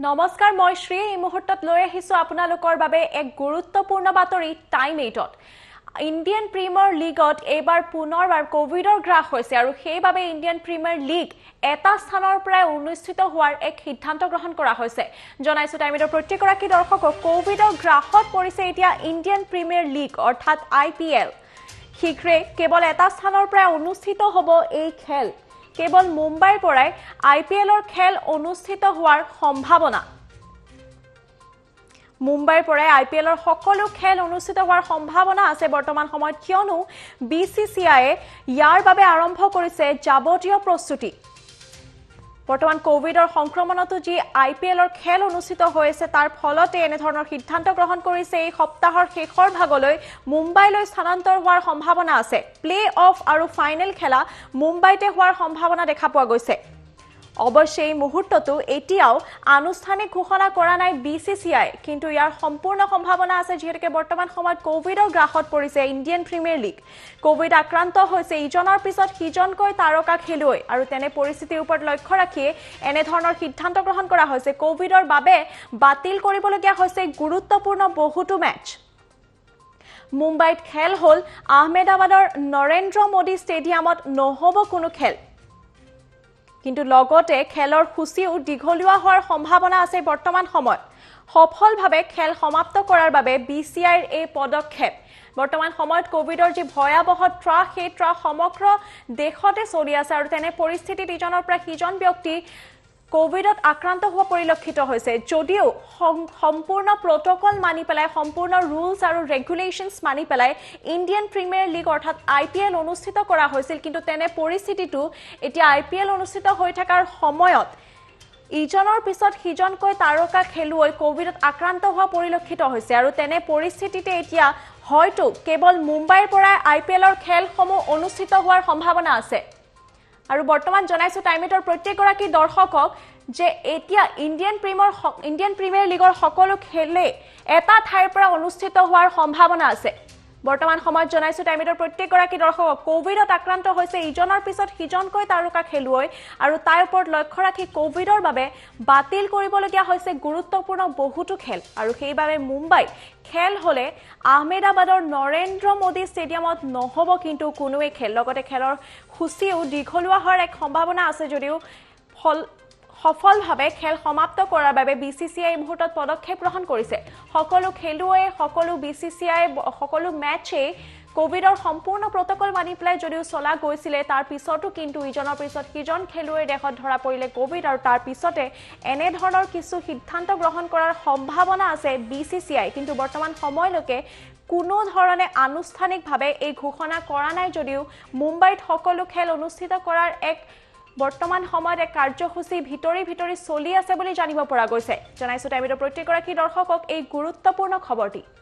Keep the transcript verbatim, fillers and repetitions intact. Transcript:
নমস্কাৰ মই শ্ৰী এই মুহূৰ্তত লৈ আহিছো আপোনালোকৰ বাবে এক গুৰুত্বপূৰ্ণ বাতৰি টাইম এইটত ইণ্ডিয়ান প্ৰিমিয়াৰ লীগত এবাৰ পুনৰবাৰ কোভিডৰ গ্ৰাস হৈছে আৰু সেইবাবে ইণ্ডিয়ান প্ৰিমিয়াৰ লীগ এটা স্থানৰ পৰা অনুষ্ঠিত হোৱাৰ এক সিদ্ধান্ত গ্ৰহণ কৰা হৈছে জনাইছো টাইম এইটৰ প্ৰতিগৰাকী দৰ্শকক কোভিডৰ গ্ৰাসত পৰিছে এতিয়া ইণ্ডিয়ান প্ৰিমিয়াৰ লীগ অৰ্থাৎ আই পি এল শীঘ্ৰে কেৱল এটা স্থানৰ পৰা অনুষ্ঠিত হ'ব এই খেল কেৱল মুম্বাইৰ পৰাই আইপিএলৰ খেল অনুষ্ঠিত হোৱাৰ সম্ভাৱনা মুম্বাইৰ পৰাই আইপিএলৰ সকলো খেল অনুষ্ঠিত হোৱাৰ সম্ভাৱনা আছে বৰ্তমান সময়ত কিয়নো বিসিসিআই ইয়াৰ বাবে আৰম্ভ কৰিছে যাৱতীয় প্ৰস্তুতি বৰ্তমান কোভিডৰ সংক্ৰমণতো যি আইপিএলৰ খেল অনুষ্ঠিত হৈছে তাৰ ফলতে এনে ধৰণৰ সিদ্ধান্ত গ্ৰহণ কৰিছে এই সপ্তাহৰ শেষৰ ভাগলৈ মুম্বাইলৈ স্থানান্তৰ হোৱাৰ সম্ভাৱনা আছে প্লে অফ আৰু ফাইনেল খেলা মুম্বাইতে হোৱাৰ সম্ভাৱনা দেখা পোৱা গৈছে অৱশ্যে এই মুহূৰ্তটো এতিয়াও আনুষ্ঠানিক ঘোষণা কৰা নাই বিসিসিআই কিন্তু ইয়াৰ সম্পূৰ্ণ সম্ভাৱনা আছে যিহেতুকে বৰ্তমান সময়ত কোভিডৰ গ্ৰাসত পৰিছে ইণ্ডিয়ান প্ৰিমিয়াৰ লীগ কোভিড আক্ৰান্ত হৈছে ইজনৰ পিছত সিজনকৈ তাৰকা খেলুৱৈ আৰু তেনে পৰিস্থিতিৰ ওপৰত লক্ষ্য ৰাখি এনে ধৰণৰ সিদ্ধান্ত গ্ৰহণ কৰা হৈছে কোভিডৰ বাবে বাতিল কৰিবলগীয়া হৈছে গুৰুত্বপূৰ্ণ বহুতো মেচ মুম্বাইত খেল হ'ল আহমেদাবাদৰ নৰেন্দ্ৰ মোদী ষ্টেডিয়ামত নহ'ব কোনো খেল কিন্তু লগতে খেলৰ খুচিও দীঘলীয়া হোৱাৰ সম্ভাৱনা আছে বৰ্তমান সময়ত সফলভাৱে খেল সমাপ্ত কৰাৰ বাবে বিসিআইৰ এই পদক্ষেপ বৰ্তমান সময়ত কোভিডৰ যি ভয়াবহ ত্ৰাস সেই ত্ৰাস সমগ্ৰ দেশতে চলি আছে আৰু তেনে পৰিস্থিতিত ইজনৰ পৰা সিজন ব্যক্তি কোভিডত আক্ৰান্ত হোৱা পৰিলক্ষিত হৈছে যদিও সম্পূৰ্ণ প্ৰটোকল মানি পেলাই সম্পূৰ্ণ ৰুলছ আৰু ৰেগুলেশনছ মানি পেলাই ইণ্ডিয়ান প্ৰিমিয়াৰ লীগ অৰ্থাৎ আইপিএল অনুষ্ঠিত কৰা হৈছিল কিন্তু তেনে পৰিস্থিতিটো এতিয়া আইপিএল অনুষ্ঠিত হৈ থকাৰ সময়ত ইজনৰ পিছত সিজনকৈ তাৰকা খেলুৱৈ কোভিডত আক্ৰান্ত হোৱা পৰিলক্ষিত হৈছে আৰু তেনে পৰিস্থিতিতে এতিয়া হয়তো কেৱল মুম্বাইৰ পৰা আইপিএলৰ খেলসমূহ অনুষ্ঠিত হোৱাৰ সম্ভাৱনা আছে আৰু বৰ্তমান জনাইছো টাইমেটৰ প্ৰত্যেকগৰাকী দৰ্শকক যে এতিয়া ইণ্ডিয়ান প্ৰিমিয়াৰ ইণ্ডিয়ান প্ৰিমিয়াৰ লীগৰ সকলো খেলে এটা ঠাইৰ পৰা অনুষ্ঠিত হোৱাৰ সম্ভাৱনা আছে বৰ্তমান সময়ত জনাইছো টাইমেটৰ প্ৰত্যেকগৰাকী দৰ্শকক কোভিডত আক্ৰান্ত হৈছে ইজনৰ পিছত সিজনকৈ তাৰকা খেলুৱৈ আৰু তাৰ ওপৰত লক্ষ্য ৰাখি কোভিডৰ বাবে বাতিল কৰিবলগীয়া হৈছে গুৰুত্বপূৰ্ণ বহুতো খেল আৰু সেইবাবে মুম্বাই খেল হলে আহমেদাবাদৰ নৰেন্দ্ৰ মোদী ষ্টেডিয়ামত নহ'ব কিন্তু কোনোৱে খেল লগতে খেলৰ খুচিও দীঘলীয়া হোৱাৰ এক সম্ভাৱনা আছে যদিও ফল সফলভাৱে খেল সমাপ্ত কৰাৰ বাবে বিসিসিআই মুহূৰ্তত পদক্ষেপ গ্ৰহণ কৰিছে সকলো খেলুৱৈ সকলো বিসিসিআই সকলো মেচে কোভিডৰ সম্পূৰ্ণ প্ৰটোকল মানি পেলাই যদিও চলা গৈছিলে তাৰ পিছতো কিন্তু ইজনৰ পিছত সিজন খেলুৱৈ দেশত ধৰা পৰিলে কোভিড আৰু তাৰ পিছতে এনে ধৰণৰ কিছু সিদ্ধান্ত গ্ৰহণ কৰাৰ সম্ভাৱনা আছে বিসিসিআই কিন্তু বৰ্তমান সময়লৈকে কোনো ধৰণে আনুষ্ঠানিকভাৱে এই ঘোষণা কৰা নাই যদিও মুম্বাইত সকলো খেল অনুষ্ঠিত কৰাৰ এক বৰ্তমান সময়ত এক কাৰ্যসূচী ভিতৰি ভিতৰি চলি আছে বুলি জানিব পৰা গৈছে জনাইছো টাইমেটৰ প্ৰত্যেকগৰাকী দৰ্শকক এই গুৰুত্বপূৰ্ণ খবৰটি